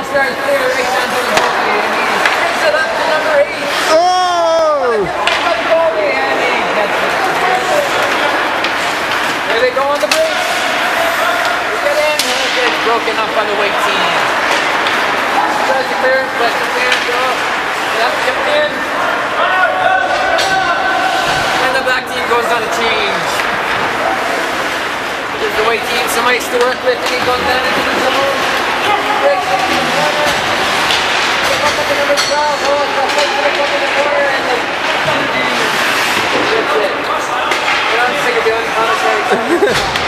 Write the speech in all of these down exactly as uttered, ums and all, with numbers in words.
All-Stars player right down to the goalie, and he brings it up to number eight. Oh! By the goalie, and he gets it. There they go on the break. They get in, and it gets broken up by the white team. Tries to clear it, but the clearance go. Yep, chipped in. And the black team goes on a change. Gives the white team some ice to work with, and he goes down into the zone. Breaks it in the corner. Pick up at the number twelve. Oh, it's got fight to the cup in the corner, and the that's it. But I'm sick of doing counter-strike.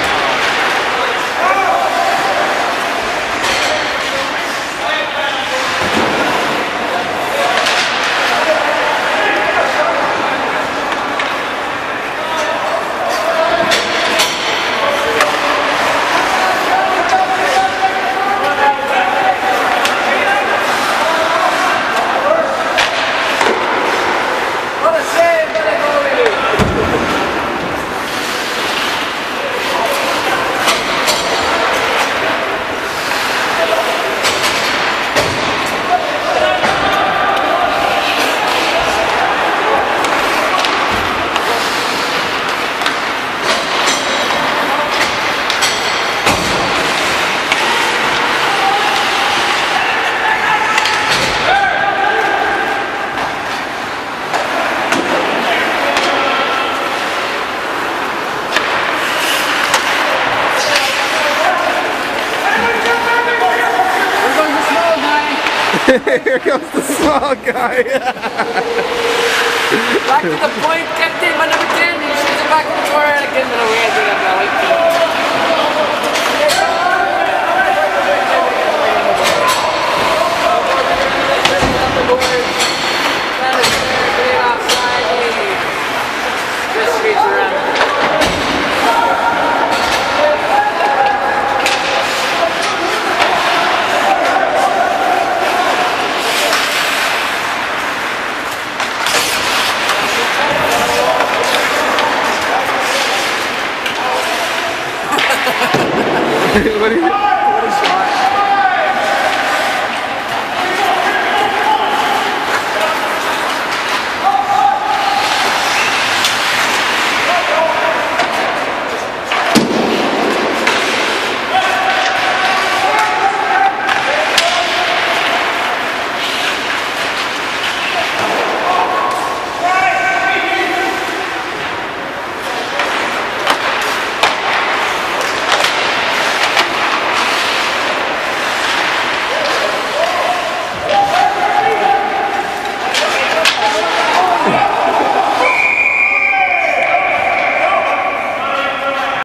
Here comes the small guy. Back to the point, kept in by number ten. He shoots it back in the corner and again with a way to the white team. Just reach around. What do you? What a shot!